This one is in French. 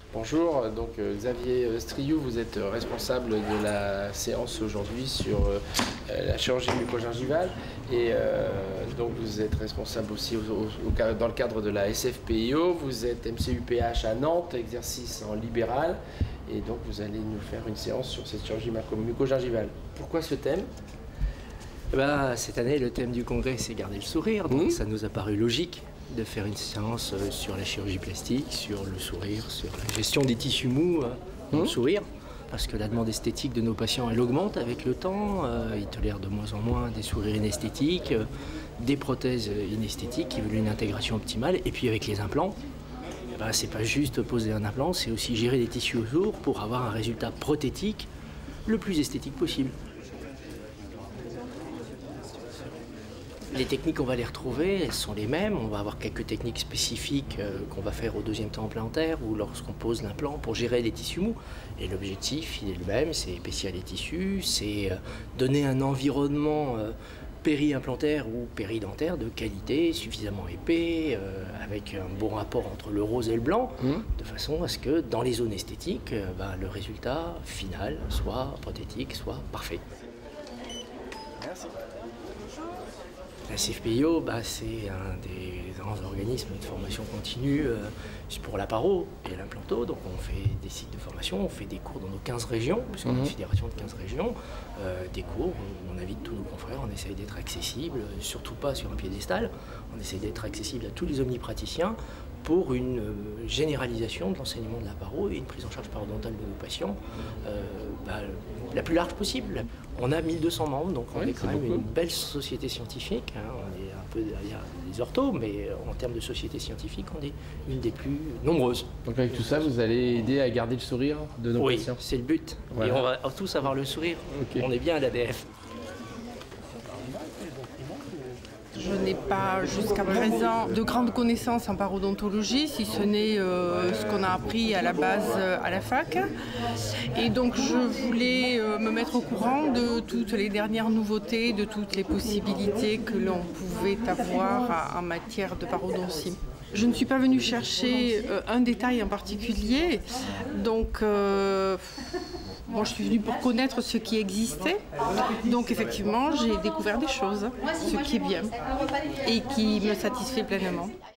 Bonjour, donc Xavier Striou, vous êtes responsable de la séance aujourd'hui sur la chirurgie mucogingivale et donc vous êtes responsable aussi dans le cadre de la SFPIO, vous êtes MCUPH à Nantes, exercice en libéral et donc vous allez nous faire une séance sur cette chirurgie mucogingivale. Pourquoi ce thème ? Cette année, le thème du congrès, c'est garder le sourire, donc ça nous a paru logique de faire une séance sur la chirurgie plastique, sur le sourire, sur la gestion des tissus mous dans le sourire, parce que la demande esthétique de nos patients, elle augmente avec le temps, ils tolèrent de moins en moins des sourires inesthétiques, des prothèses inesthétiques qui veulent une intégration optimale, et puis avec les implants, c'est pas juste poser un implant, c'est aussi gérer les tissus autour pour avoir un résultat prothétique le plus esthétique possible. Les techniques, on va les retrouver, elles sont les mêmes. On va avoir quelques techniques spécifiques qu'on va faire au deuxième temps implantaire ou lorsqu'on pose l'implant pour gérer les tissus mous. Et l'objectif, il est le même, c'est épaissir les tissus, c'est donner un environnement péri-implantaire ou péridentaire de qualité, suffisamment épais, avec un bon rapport entre le rose et le blanc, de façon à ce que dans les zones esthétiques, le résultat final soit prothétique, soit parfait. Merci. La SFPIO, c'est un des grands organismes de formation continue pour la paro et l'implanto. Donc on fait des cycles de formation, on fait des cours dans nos 15 régions, puisqu'on est une fédération de 15 régions, des cours où on invite tous nos confrères, on essaye d'être accessible, surtout pas sur un piédestal, on essaye d'être accessible à tous les omnipraticiens pour une généralisation de l'enseignement de la paro et une prise en charge parodontale de nos patients la plus large possible. On a 1200 membres, donc on est quand même une belle société scientifique. On est un peu derrière les orthos, mais en termes de société scientifique, on est une des plus nombreuses. Donc avec tout ça, vous allez aider à garder le sourire de nos patients ? Oui, c'est le but. Voilà. Et on va tous avoir le sourire. On est bien à l'ADF. Je n'ai pas jusqu'à présent de grandes connaissances en parodontologie, si ce n'est ce qu'on a appris à la base à la fac. Et donc je voulais me mettre au courant de toutes les dernières nouveautés, de toutes les possibilités que l'on pouvait avoir en matière de parodontie. Je ne suis pas venue chercher un détail en particulier, donc moi, je suis venue pour connaître ce qui existait. Donc effectivement, j'ai découvert des choses, ce qui est bien et qui me satisfait pleinement.